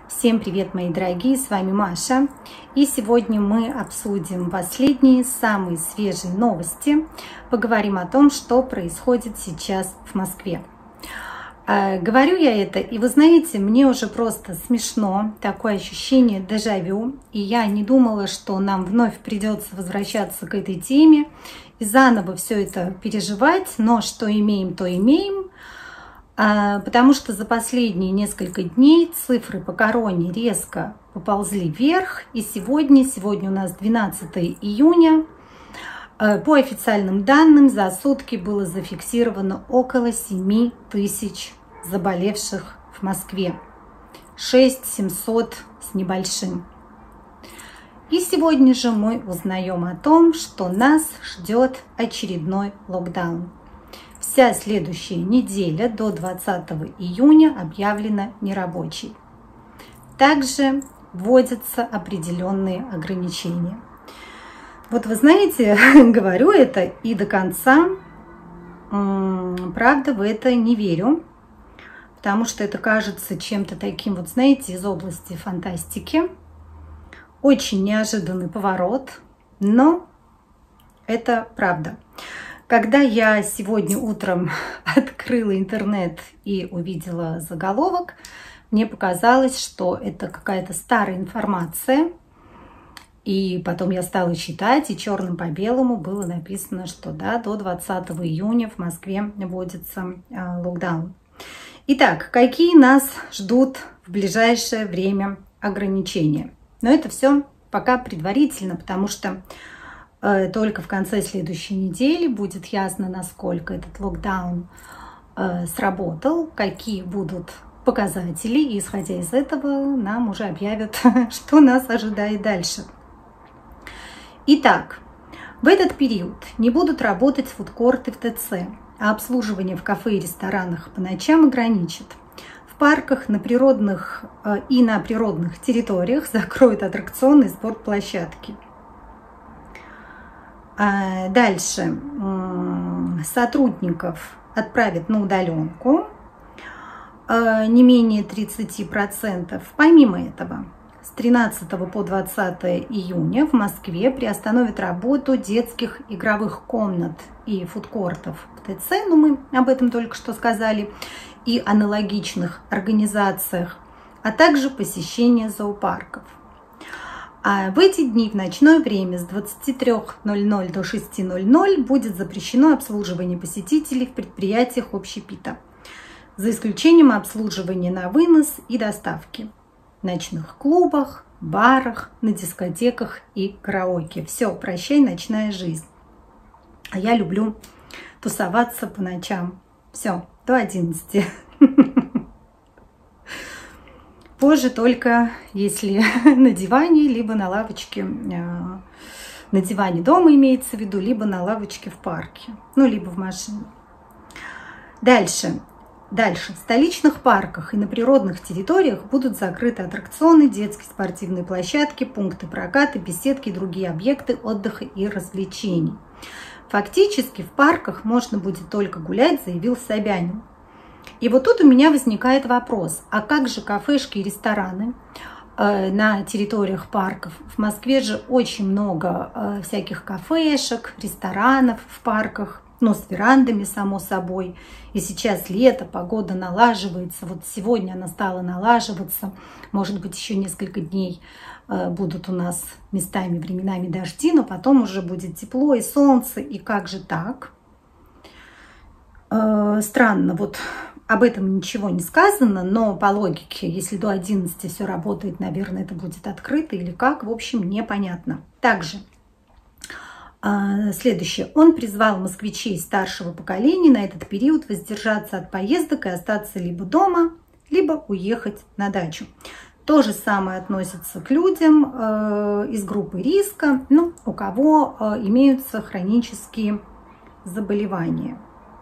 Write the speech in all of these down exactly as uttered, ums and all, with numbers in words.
Всем привет, мои дорогие, с вами Маша. И сегодня мы обсудим последние, самые свежие новости. Поговорим о том, что происходит сейчас в Москве. Говорю я это, и вы знаете, мне уже просто смешно, такое ощущение дежавю. И я не думала, что нам вновь придется возвращаться к этой теме и заново все это переживать. Но что имеем, то имеем. Потому что за последние несколько дней цифры по короне резко поползли вверх. И сегодня, сегодня у нас двенадцатое июня, по официальным данным за сутки было зафиксировано около семи тысяч заболевших в Москве. шесть тысяч семьсот с небольшим. И сегодня же мы узнаем о том, что нас ждет очередной локдаун. Вся следующая неделя до двадцатого июня объявлена нерабочей. Также вводятся определенные ограничения. Вот вы знаете, говорю это и до конца, правда, в это не верю, потому что это кажется чем-то таким, вот знаете, из области фантастики. Очень неожиданный поворот, но это правда. Когда я сегодня утром открыла интернет и увидела заголовок, мне показалось, что это какая-то старая информация. И потом я стала читать, и черным по белому было написано, что да, до двадцатого июня в Москве вводится а, локдаун. Итак, какие нас ждут в ближайшее время ограничения? Но это все пока предварительно, потому что только в конце следующей недели будет ясно, насколько этот локдаун э, сработал, какие будут показатели, и исходя из этого нам уже объявят, что нас ожидает дальше. Итак, в этот период не будут работать фудкорты в ТЦ, а обслуживание в кафе и ресторанах по ночам ограничат. В парках на природных, э, и на природных территориях закроют аттракционы и спортплощадки. Дальше сотрудников отправят на удаленку, не менее тридцати процентов. Помимо этого, с тринадцатого по двадцатое июня в Москве приостановят работу детских игровых комнат и фудкортов в ТЦ, ну мы об этом только что сказали, и аналогичных организациях, а также посещение зоопарков. А в эти дни в ночное время с двадцати трёх ноль-ноль до шести ноль-ноль будет запрещено обслуживание посетителей в предприятиях общепита, за исключением обслуживания на вынос и доставки в ночных клубах, барах, на дискотеках и караоке. Все, прощай, ночная жизнь. А я люблю тусоваться по ночам. Все, до одиннадцати. Позже только если на диване, либо на лавочке, на диване дома имеется в виду, либо на лавочке в парке, ну, либо в машине. Дальше. Дальше. В столичных парках и на природных территориях будут закрыты аттракционы, детские спортивные площадки, пункты проката, беседки и другие объекты отдыха и развлечений. Фактически в парках можно будет только гулять, заявил Собянин. И вот тут у меня возникает вопрос, а как же кафешки и рестораны э, на территориях парков? В Москве же очень много э, всяких кафешек, ресторанов в парках, ну, с верандами, само собой. И сейчас лето, погода налаживается. Вот сегодня она стала налаживаться. Может быть, еще несколько дней э, будут у нас местами, временами дожди, но потом уже будет тепло и солнце. И как же так? Э, странно, вот... Об этом ничего не сказано, но по логике, если до одиннадцати все работает, наверное, это будет открыто или как, в общем, непонятно. Также следующее. Он призвал москвичей старшего поколения на этот период воздержаться от поездок и остаться либо дома, либо уехать на дачу. То же самое относится к людям из группы риска, ну, у кого имеются хронические заболевания.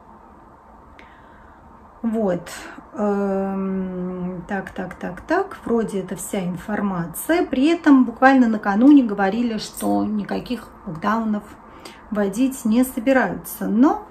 Вот, так, так, так, так, вроде это вся информация. При этом буквально накануне говорили, что никаких локдаунов вводить не собираются. Но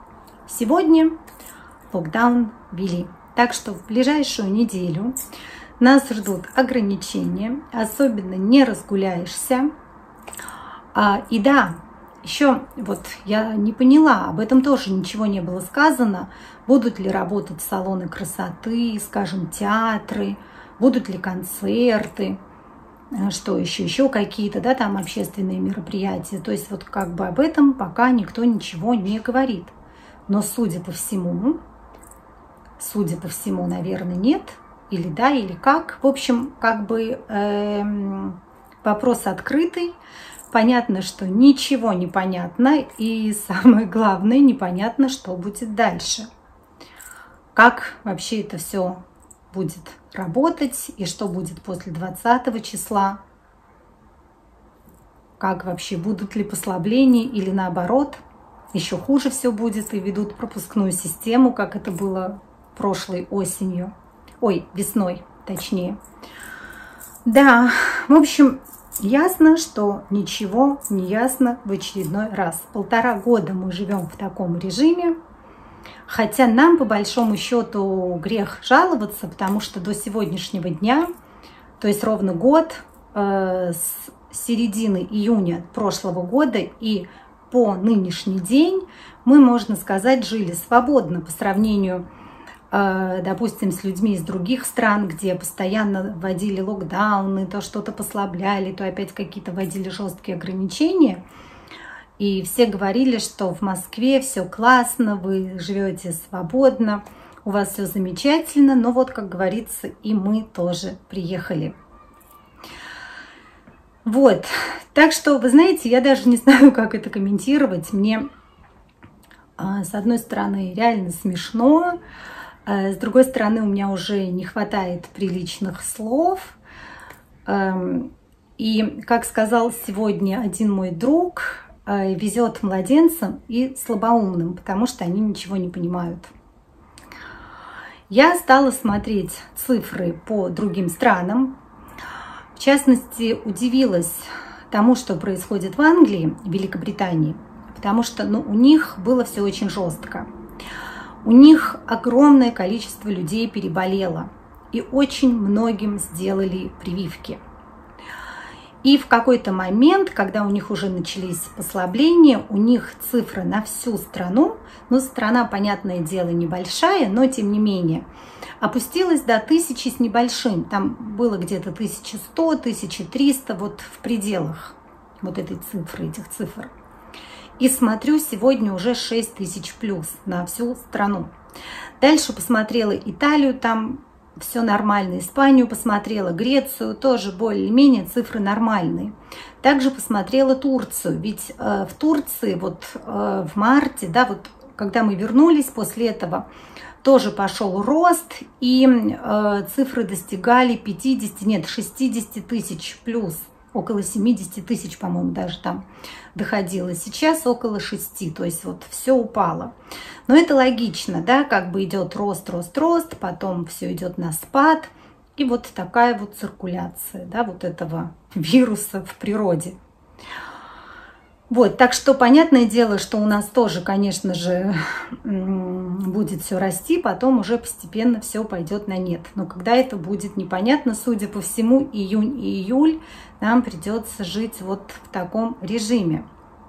сегодня локдаун ввели. Так что в ближайшую неделю Нас ждут ограничения, особенно не разгуляешься. А, и да, еще вот я не поняла, об этом тоже ничего не было сказано. Будут ли работать салоны красоты, скажем, театры, будут ли концерты, что еще, еще какие-то, да, там общественные мероприятия. То есть вот как бы об этом пока никто ничего не говорит. Но судя по всему, судя по всему, наверное, нет. Или да, или как. В общем, как бы э, вопрос открытый. Понятно, что ничего не понятно. И самое главное, непонятно, что будет дальше. Как вообще это все будет работать и что будет после двадцатого числа. Как вообще, будут ли послабления или наоборот. Еще хуже все будет и ведут пропускную систему, как это было прошлой осенью. Ой, весной, точнее. Да, в общем, ясно, что ничего не ясно в очередной раз. Полтора года мы живем в таком режиме. Хотя нам, по большому счету, грех жаловаться, потому что до сегодняшнего дня, то есть ровно год, э, с середины июня прошлого года и по нынешний день, мы, можно сказать, жили свободно по сравнению, э, допустим, с людьми из других стран, где постоянно вводили локдауны, то что-то послабляли, то опять какие-то вводили жесткие ограничения. И все говорили, что в Москве все классно, вы живете свободно, у вас все замечательно. Но вот, как говорится, и мы тоже приехали. Вот. Так что, вы знаете, я даже не знаю, как это комментировать. Мне, с одной стороны, реально смешно. С другой стороны, у меня уже не хватает приличных слов. И, как сказал сегодня один мой друг, везет младенцам и слабоумным, потому что они ничего не понимают. Я стала смотреть цифры по другим странам. В частности, удивилась тому, что происходит в Англии, в Великобритании, потому что ну, у них было все очень жестко. У них огромное количество людей переболело, и очень многим сделали прививки. И в какой-то момент, когда у них уже начались послабления, у них цифры на всю страну, ну, страна, понятное дело, небольшая, но тем не менее, опустилась до тысячи с небольшим. Там было где-то тысяча сто, тысяча триста, вот в пределах вот этой цифры, этих цифр. И смотрю, сегодня уже шесть тысяч плюс на всю страну. Дальше посмотрела Италию, там все нормально. Испанию посмотрела, Грецию, тоже более-менее цифры нормальные. Также посмотрела Турцию, ведь э, в Турции вот э, в марте, да, вот когда мы вернулись после этого, тоже пошел рост, и э, цифры достигали пятидесяти, нет, шестидесяти тысяч плюс, около семидесяти тысяч, по-моему, даже там доходило. Сейчас около шести, то есть вот все упало. Но это логично, да, как бы идет рост, рост, рост, потом все идет на спад. И вот такая вот циркуляция, да, вот этого вируса в природе. Вот, так что понятное дело, что у нас тоже, конечно же, будет все расти, потом уже постепенно все пойдет на нет. Но когда это будет непонятно, судя по всему, июнь и июль нам придется жить вот в таком режиме.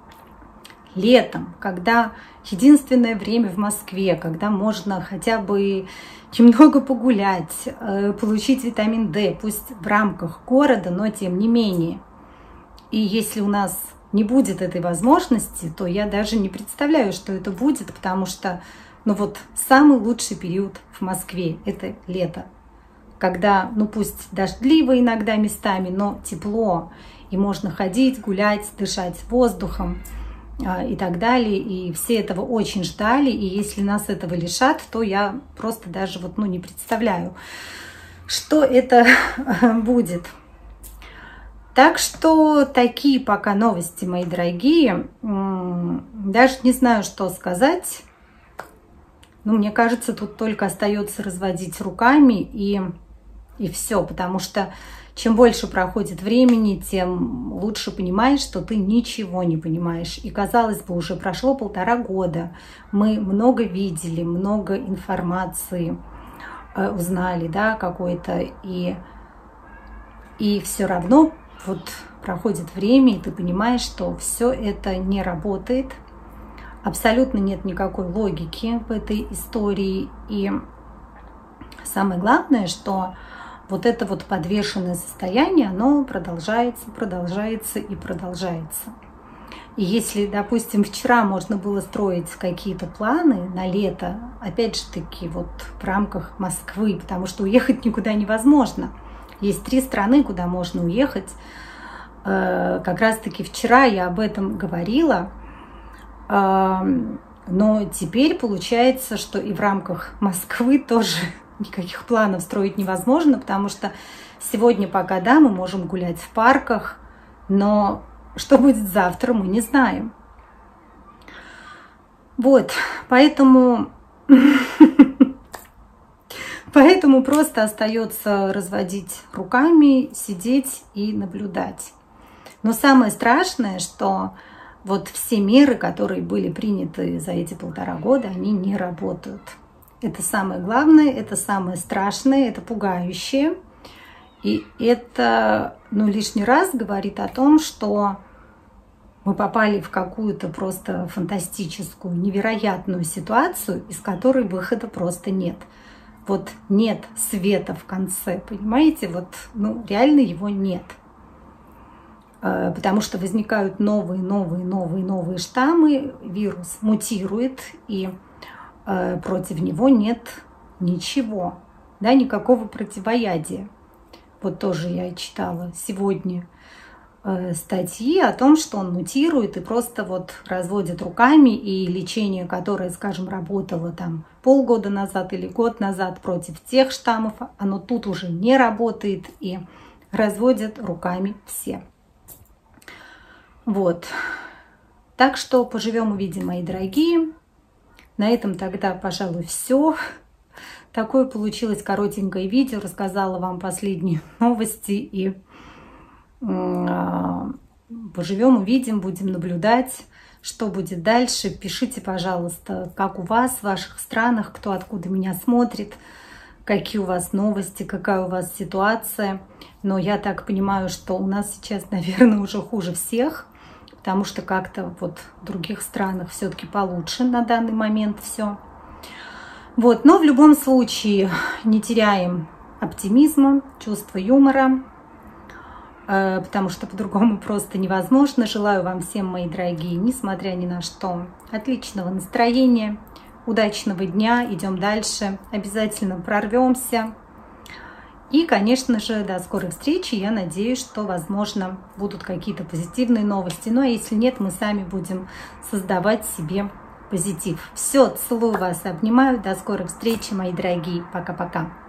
Летом, когда единственное время в Москве, когда можно хотя бы немного погулять, получить витамин дэ, пусть в рамках города, но тем не менее. И если у нас не будет этой возможности, то я даже не представляю, что это будет, потому что, ну вот, самый лучший период в Москве – это лето, когда, ну пусть дождливо иногда местами, но тепло, и можно ходить, гулять, дышать воздухом и так далее, и все этого очень ждали, и если нас этого лишат, то я просто даже вот, ну, не представляю, что это будет. Так что такие пока новости, мои дорогие. Даже не знаю, что сказать. Ну, мне кажется, тут только остается разводить руками и, и все. Потому что чем больше проходит времени, тем лучше понимаешь, что ты ничего не понимаешь. И, казалось бы, уже прошло полтора года. Мы много видели, много информации. узнали, да, какой-то, и, и все равно вот проходит время, и ты понимаешь, что все это не работает, абсолютно нет никакой логики в этой истории, и самое главное, что вот это вот подвешенное состояние, оно продолжается, продолжается и продолжается. И если, допустим, вчера можно было строить какие-то планы на лето, опять же таки вот в рамках Москвы, потому что уехать никуда невозможно. Есть три страны, куда можно уехать. Как раз-таки вчера я об этом говорила, но теперь получается, что и в рамках Москвы тоже никаких планов строить невозможно, потому что сегодня пока да, мы можем гулять в парках, но что будет завтра, мы не знаем. Вот, поэтому, поэтому просто остается разводить руками, сидеть и наблюдать. Но самое страшное, что вот все меры, которые были приняты за эти полтора года, они не работают. Это самое главное, это самое страшное, это пугающее. И это, ну, лишний раз говорит о том, что мы попали в какую-то просто фантастическую, невероятную ситуацию, из которой выхода просто нет. Вот нет света в конце, понимаете? Вот, ну, реально его нет. Потому что возникают новые, новые, новые, новые штаммы, вирус мутирует, и против него нет ничего, да, никакого противоядия. Вот тоже я читала сегодня статьи о том, что он мутирует и просто вот разводит руками, и лечение, которое, скажем, работало там полгода назад или год назад против тех штаммов, оно тут уже не работает, и разводят руками все. Вот. Так что поживем, увидим, мои дорогие. На этом тогда, пожалуй, все. Такое получилось коротенькое видео. Рассказала вам последние новости. И э, поживем, увидим, будем наблюдать, что будет дальше. Пишите, пожалуйста, как у вас, в ваших странах, кто откуда меня смотрит, какие у вас новости, какая у вас ситуация. Но я так понимаю, что у нас сейчас, наверное, уже хуже всех, потому что как-то вот в других странах все-таки получше на данный момент все. Вот, но в любом случае не теряем оптимизма, чувства юмора, потому что по-другому просто невозможно. Желаю вам всем, мои дорогие, несмотря ни на что, отличного настроения, удачного дня, идем дальше, обязательно прорвемся. И, конечно же, до скорой встречи. Я надеюсь, что, возможно, будут какие-то позитивные новости. Ну, а если нет, мы сами будем создавать себе позитив. Все, целую вас, обнимаю. До скорой встречи, мои дорогие. Пока-пока.